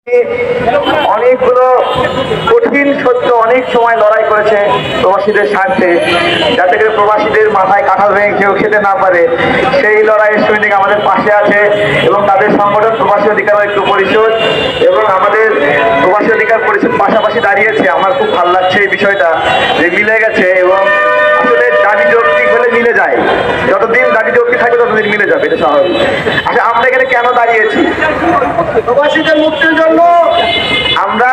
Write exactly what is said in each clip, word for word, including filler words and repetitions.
অনেকগুলো কঠিন সত্য অনেক সময় লড়াই করেছে প্রবাসীদের স্বার্থে, যাতে করে প্রবাসীদের মাথায় কাঁঠাল ভেঙে কেউ খেতে না পারে। সেই লড়াইয়ের সৈনিক আমাদের পাশে আছে এবং তাদের সংগঠন প্রবাসী অধিকার ঐক্য পরিষদ এবং আমাদের প্রবাসী অধিকার পরিষদ পাশাপাশি দাঁড়িয়েছে। আমার খুব ভালো লাগছে এই বিষয়টা যে মিলে গেছে এবং আসলে দাবি যৌক্তিক হলে মিলে যায়। যতদিন দাবি যৌক্তিক থাকবে ততদিন মিলে যাবে, এটা স্বাভাবিক। আচ্ছা, আমরা এখানে কেন দাঁড়িয়েছি? প্রবাসীদের মুক্তির জন্য। আমরা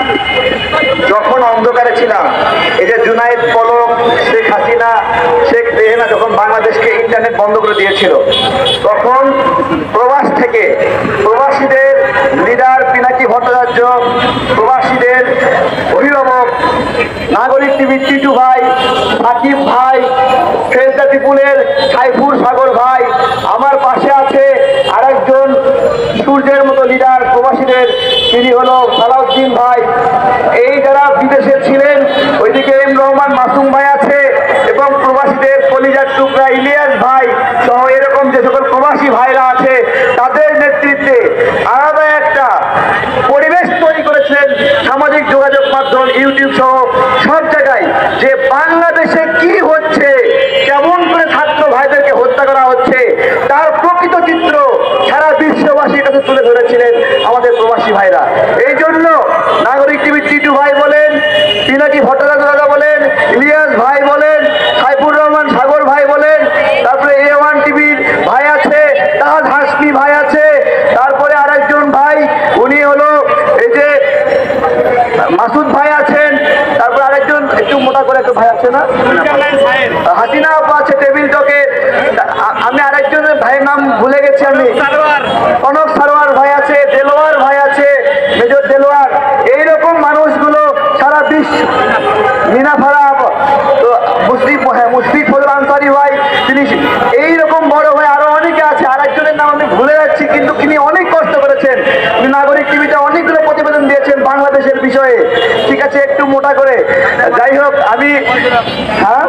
যখন অন্ধকারে ছিলাম, এই যে জুনায়েদ পলক, শেখ হাসিনা, শেখ রেহেনা যখন বাংলাদেশকে ইন্টারনেট বন্ধ করে দিয়েছিল, তখন প্রবাস থেকে প্রবাসীদের লিডার পিনাকি ভট্টাচার্য, প্রবাসীদের অভিভাবক নাগরিক টিভির টিটু ভাই, সাকিব ভাই, ফেজদা ত্রিপুলের সাইফুর সাগর ভাই, আমার পাশে আছে আরেকজন সূর্যের মতো লিডার প্রবাসীদের, তিনি হলো সালাউদ্দিন ভাই। এই যারা বিদেশে ছিলেন, ওইদিকে এম রহমান মাসুম ভাই আছে এবং প্রবাসীদের কলিজার টুকরা ইলিয়াস ভাই সহ এরকম যে সকল প্রবাসী ভাইরা আছে, তাদের নেতৃত্বে আলাদা একটা পরিবেশ তৈরি করেছিলেন সামাজিক যোগাযোগ মাধ্যম, ইউটিউব সহ সব জায়গায়, যে বাংলাদেশে কি হচ্ছে, কেমন করে ছাত্র ভাইদেরকে হত্যা করা হচ্ছে, তার প্রকৃত চিত্র সারা বিশ্ববাসীর কাছে তুলে ধরেছিলেন আমাদের প্রবাসী ভাইরা। এই জন্য নাগরিক টিভির টিটু ভাই বলেন, পিনাকি ভট্টাচার্য দাদা বলেন, ইলিয়াস ভাই বলেন, সাইফুর রহমান সাগর ভাই বলেন, তারপরে এ ওয়ান টিভির ভাই আছে, তাজ হাসমি ভাই আছে, তারপরে আরেকজন ভাই উনি হলো এই যে মাসুদ ভাই আছেন, তারপরে আরেকজন একটু মোটা করে একটা ভাই আছে না, হাসিনা আপা আছে টেবিল টকে, আমি আরেকজন ভাইয়ের নাম ভুলে গেছি, আমি কনক সারোয়ার ভাই আছে, দেলোয়ার ভাই আছে, মেজর দেলোয়ার। এইরকম মানুষগুলো সারা বিশ্ব, মিনাফারা মুশফিক, হ্যাঁ মুশফিক ফজল আনসারি ভাই, তিনি এইরকম বড় ভাই আরো অনেকে আছে, আরেকজনের নাম আমি ভুলে যাচ্ছি, কিন্তু তিনি অনেক কষ্ট করেছেন। তিনি নাগরিক টিভিতে অনেকগুলো প্রতিবেদন দিয়েছেন বাংলাদেশের বিষয়ে। ঠিক আছে, একটু মোটা করে, যাই হোক আমি, হ্যাঁ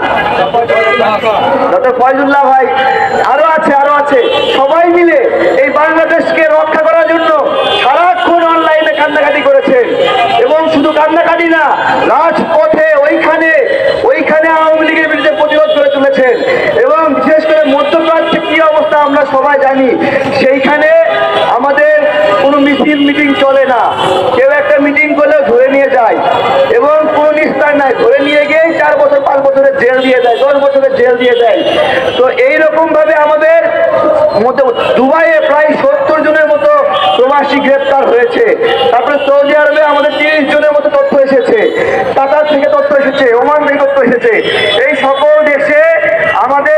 ডক্টর ফয়জুল্লাহ ভাই, আরো আছে আরো আছে সবাই মিলে এই বাংলাদেশকে রক্ষা করার জন্য সারাক্ষণ অনলাইনে কান্নাকাটি করেছেন এবং শুধু কান্নাকাটি না, রাজপথে ওইখানে ওইখানে আওয়ামী লীগের বিরুদ্ধে প্রতিরোধ করে তুলেছেন এবং বিশেষ করে মধ্যপ্রাচ্যে কি অবস্থা আমরা সবাই জানি। সেইখানে আমাদের কোনো মিছিল মিটিং চলে না, কেউ একটা মিটিং করলেও ধরে নিয়ে যায় এবং কোনো নিস্তার নাই, ধরে নিয়ে গিয়ে চার বছর পাঁচ বছরের জেল দিয়ে দেয়, দশ বছরের জেল দিয়ে দেয়। তো এইরকম ভাবে আমাদের মধ্যে দুবাইয়ে প্রায় সত্তর জনের মতো প্রবাসী গ্রেপ্তার হয়েছে, তারপরে সৌদি আরবে আমাদের তিরিশ জনের মতো তথ্য এসেছে, কাতার থেকে তথ্য এসেছে, ওমান থেকে তথ্য এসেছে। এই সকল দেশে আমাদের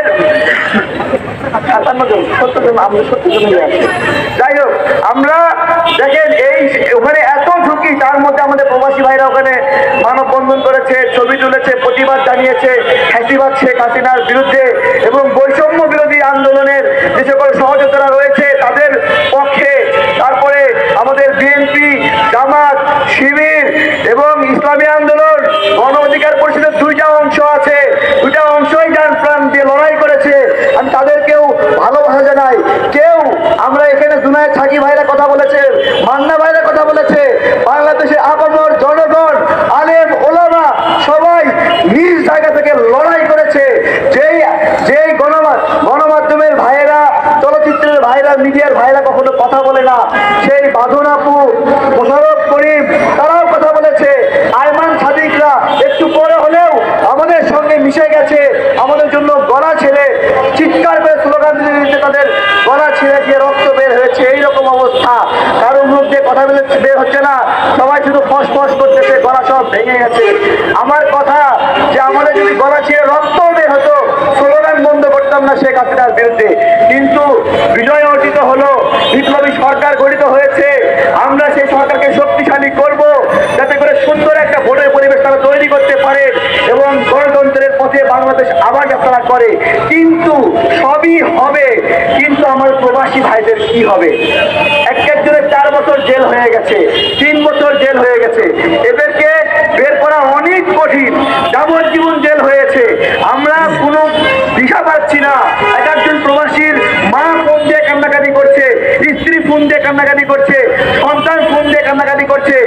সাতান্ন জন সত্তর জন আমাদের সত্তর জনের আছে। যাই হোক, আমরা দেখেন এই ওখানে এত ঝুঁকি, তার মধ্যে আমাদের প্রবাসী ভাইরা ওখানে মানববন্ধন করেছে, ছবি তুলেছে, প্রতিবাদ জানিয়েছে ফ্যাসিবাদ শেখ হাসিনার বিরুদ্ধে এবং বৈষম্য বিরোধী আন্দোলনের যে সকল সহযোগিতারা রয়েছে তাদের পক্ষে। তারপরে আমাদের বিএনপি, জামাত, শিবির এবং ইসলামী আন্দোলন, গণ অধিকার পরিষদের দুইটা অংশ আছে, দুইটা অংশই যান প্রাণ দিয়ে লড়াই করেছে। আমি তাদেরকেও ভালোবাসা জানাই। কেউ আমরা এখানে জুনায়েদ সাকি ভাইরা কথা বলেছে, মান্না ভাইরা কথা বলেছে, বাংলাদেশের আপামর জনগণ, আলেম ওলামা সবাই নিজ জায়গা থেকে লড়াই করেছে। যেই যেই গণমাধ্যম গণমাধ্যমের ভাইয়েরা, চলচ্চিত্রের ভাইরা, মিডিয়ার ভাইরা কখনো কথা বলে না, সেই বাঁধন আপু, মোশাররফ করিম তারাও কথা বলেছে, আয়মান সাদিকরা একটু পরে হলেও আমাদের সঙ্গে মিশে গেছে, আমাদের জন্য গলা ছেড়ে চিৎকার করে স্লোগান দিতে দিতে তাদের গলা ছেড়ে গিয়ে রক্ত বের হয়েছে। এইরকম অবস্থা, কারোর মুখ দিয়ে কথা বের হচ্ছে না, সবাই শুধু ফস ফস করতেছে, গলা সব ভেঙে গেছে। আমার কথা যে আমাদের যদি গলা ছেড়ে রক্ত বের হতো, স্লোগান বন্ধ করতাম না শেখ হাসিনার বিরুদ্ধে। কিন্তু বিজয় অর্জিত হলো, বিপ্লবী সরকার গঠিত হয়েছে, আমরা সেই সরকারকে শক্তিশালী করব যাতে করে সুন্দর একটা ভোটের পরিবেশ তারা তৈরি করতে পারে এবং গণতন্ত্রের পথে বাংলাদেশ আবার যাত্রা করে। কিন্তু সবই হবে, কিন্তু আমার প্রবাসী ভাইদের কি হবে? এক একজনের চার বছর জেল হয়ে গেছে, তিন বছর জেল হয়ে গেছে, এদেরকে বের করা অনেক কঠিন, যাবজ্জীবন জেল হয়েছে। আমরা কোনো দিশা পাচ্ছি না। এক একজন প্রবাসীর মা ফোন দিয়ে কান্নাকাটি করছে, স্ত্রী ফোন দিয়ে কান্নাকাটি করছে, সন্তান ফোন দিয়ে কান্নাকাটি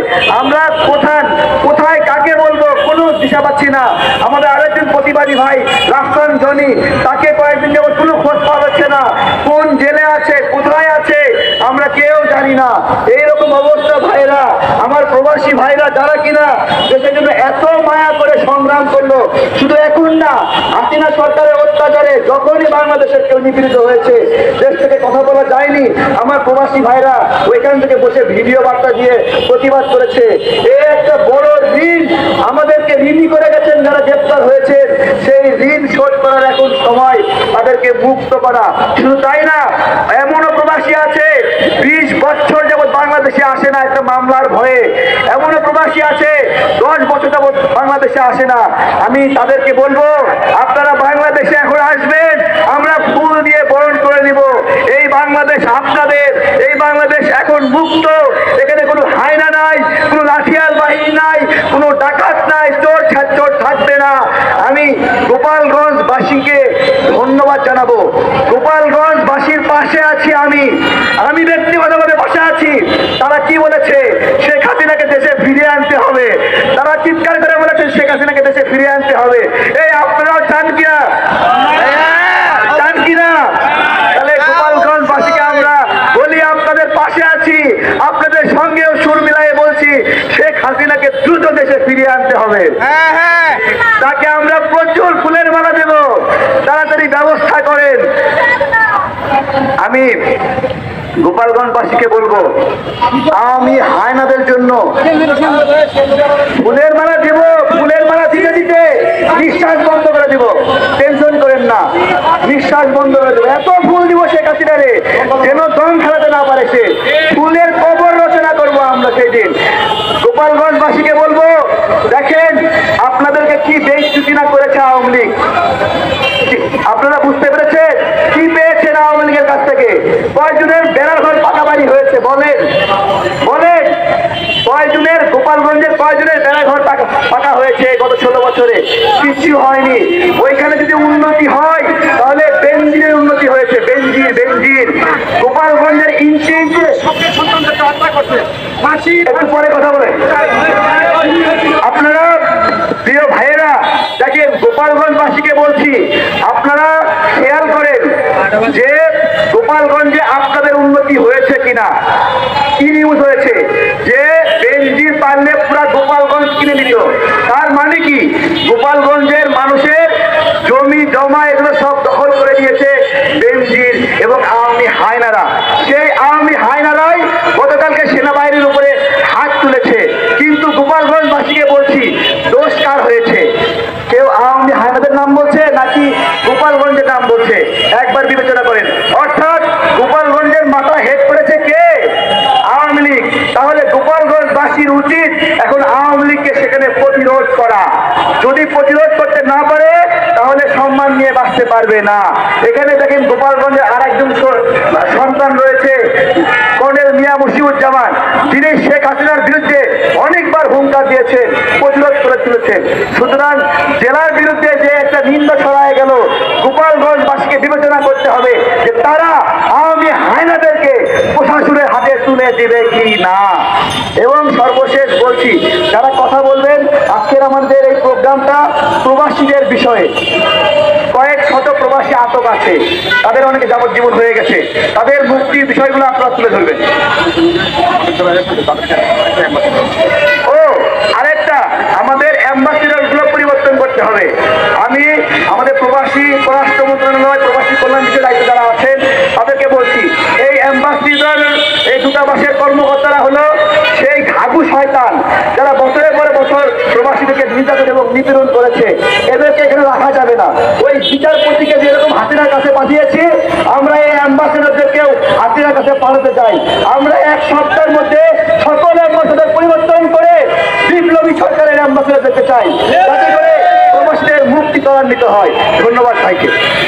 আমরা কোথায় কোথায় কাকে বলবো কোনো দিশা পাচ্ছি না। আমাদের আরেকজন প্রতিবাদী ভাই রাফসান জনি, তাকে কয়েকদিন যাবত কোনো খোঁজ পাওয়া যাচ্ছে না। কোন জেলে আছে, কোথায় আছে, আমরা কেউ জানি না। এইরকম অবস্থা ভাইরা, আমার প্রবাসী ভাইরা যারা কিনা দেশের জন্য এত মায়া করে সংগ্রাম করলো, শুধু এখন না, হাসিনা সরকারের অত্যাচারে যখনই বাংলাদেশের কেউ নিপীড়িত হয়েছে, দেশ থেকে কথা বলা যায়নি, আমার প্রবাসী ভাইরা ওইখান থেকে বসে ভিডিও বার্তা দিয়ে প্রতিবাদ করেছে। এই একটা বড় ঋণ আমাদেরকে ঋণী করে গেছেন যারা গ্রেপ্তার হয়েছে, সেই ঋণ শোধ করার এখন সময়, তাদেরকে মুক্ত করা। শুধু তাই না, এমনও প্রবাসী আছে বিশ বছর যাবৎ বাংলাদেশে আসে না একটা মামলার ভয়ে, এমনও প্রবাসী আছে দশ বছর যাবৎ বাংলাদেশে আসে না। আমি তাদেরকে বলবো, আপনারা বাংলাদেশে এখন আসবেন, আমরা ফুল দিয়ে বরণ করে নিব। এই বাংলাদেশ আপনাদের, এই বাংলাদেশ এখন মুক্ত। এখানে কোনো হায়না নাই, কোনো লাঠিয়াল বাহিনী নাই, কোনো ডাকাত নাই, চোর ছাড়চোর থাকবে না। আমি গোপালগঞ্জবাসীকে ধন্যবাদ জানাবো। গোপালগঞ্জবাসীর পাশে আছি আমি আমি ব্যক্তিগতভাবে পাশে আছি। তারা কি বলেছে? শেখ হাসিনাকে দেশে ফিরিয়ে আনতে হবে। তারা চিৎকার করে বলেছে শেখ হাসিনাকে দেশে ফিরিয়ে আনতে হবে। এই আপনারাও চান কিনা? চান কিনা? তাহলে গোপালগঞ্জবাসীকে আমরা বলি, আপনাদের পাশে আছি, আপনাদের সঙ্গেও সুর মিলাই বলছি, শেখ হাসিনাকে দ্রুত দেশে ফিরিয়ে আনতে হবে। তাকে আমরা প্রচুর ফুলের মালা দেব, তাড়াতাড়ি ব্যবস্থা করেন। আমি গোপালগঞ্জবাসীকে বলবো, আমি হায়নাদের জন্য ফুলের মালা দেব, ফুলের মালা দিতে দিতে নিঃশ্বাস বন্ধ করে দিব। টেনশন করেন না, নিঃশ্বাস বন্ধ করে দেবো। এত ফুল দিব শেখ হাসিনারে যেন দম ফেলাতে না পারে সে। ফুলের কবর রচনা করবো আমরা সেই দিন। গোপালগঞ্জবাসীকে বলবো, দেখেন আপনাদেরকে কি বেইজ্জতি না করেছে আওয়ামী লীগ। আপনারা বুঝতে পেরেছেন কি পেয়েছেন আওয়ামী লীগের কাছ থেকে? কয়জনের বেড়ার ঘর পাকা বাড়ি হয়েছে বলেন? বলেন কয়জনের, গোপালগঞ্জের কয়জনের বেড়ার ঘর পাকা হয়েছে গত ষোলো বছরে? কিছু হয়নি। ওইখানে যদি উন্নতি হয় তাহলে বেনজিরের উন্নতি হয়েছে। বেনজির বেনজির গোপালগঞ্জের ইঞ্চি ইঞ্চি সন্তানদেরকে হত্যা করছে। মাসি একটু পরে কথা বলেন। আপনারা প্রিয় ভাইয়েরা, দেখেন গোপালগঞ্জবাসীকে বলছি, আপনারা খেয়াল করেন যে গোপালগঞ্জে আপনাদের উন্নতি হয়েছে কিনা। কি নিউজ হয়েছে যে বেনজির পারলে পুরা গোপালগঞ্জ কিনে নিত। তার মানে কি? গোপালগঞ্জের মানুষের জমি জমা এগুলো সব দখল করে দিয়েছে বেনজির এবং আওয়ামী হায়নারা। সেই আওয়ামী হায়নারাই গতকালকে সেনাবাহিনীর উপরে হাত তুলেছে। কিন্তু গোপালগঞ্জবাসীকে বলছি, দোষ কার হয়েছে? কেউ আওয়ামী হায়নাদের নাম বলছে নাকি গোপালগঞ্জের নাম বলছে? একবার বিবেচনা করেন। অর্থাৎ গোপালগঞ্জের মাথা হেড করেছে কে? আওয়ামী লীগ। তাহলে গোপালগঞ্জবাসীর উচিত এখন আওয়ামী লীগকে সেখানে প্রতিরোধ করা। যদি প্রতিরোধ করতে না পারে তাহলে সম্মান নিয়ে বাঁচতে পারবে না। এখানে দেখেন গোপালগঞ্জের আর একজন সন্তান রয়েছে, কর্নেল মিয়া মুশিউজ্জামান, যিনি শেখ হাসিনার বিরুদ্ধে অনেকবার হুঙ্কার দিয়েছেন, প্রতিরোধ করে তুলেছেন। সুতরাং জেলার বিরুদ্ধে যে একটা নিন্দা ছড়ায় গেল, গোপালগঞ্জবাসীকে বিবেচনা করতে হবে যে তারা আওয়ামী হায়নাদেরকে প্রশাসনের হাতে তুলে দেবে কি না। এবং সর্বশেষ বলছি, যারা কথা বলবেন আজকের আমাদের এই প্রোগ্রামটা প্রবাসীদের বিষয়ে। কয়েক শত প্রবাসী আটক আছে, তাদের অনেকে যাবজ্জীবন হয়ে গেছে, তাদের মুক্তির বিষয়গুলো আপনারা তুলে ধরবেন। ও আরেকটা, আমাদের অ্যাম্বাসিডারগুলো পরিবর্তন করতে হবে। আমি আমাদের প্রবাসী পররাষ্ট্র মন্ত্রণালয়, প্রবাসী কল্যাণ বিষয়ে দায়িত্ব যারা আছেন তাদেরকে বলছি, এই অ্যাম্বাসিডার, এই দূতাবাসের কর্মকর্তারা হলো সেই ঘাঘু শয়তান যারা বছরের পরে বছর প্রবাসীদেরকে নির্যাতন এবং নিপীড়ন করেছে। এদেরকে এখানে রাখা যাবে না। ওই বিচারপতিকে যেরকম হাসিনার কাছে পাঠিয়েছি, আমরা এই অ্যাম্বাসিডারদেরকেও হাসিনার কাছে পাঠাতে চাই। আমরা এক সপ্তাহের মধ্যে সকল অ্যাম্বাসিডার পরিবর্তন করে বিপ্লবী সরকারের অ্যাম্বাসিডার দেখতে চাই, যাতে করে প্রবাসীদের মুক্তি ত্বরান্বিত হয়। ধন্যবাদ ভাইকে।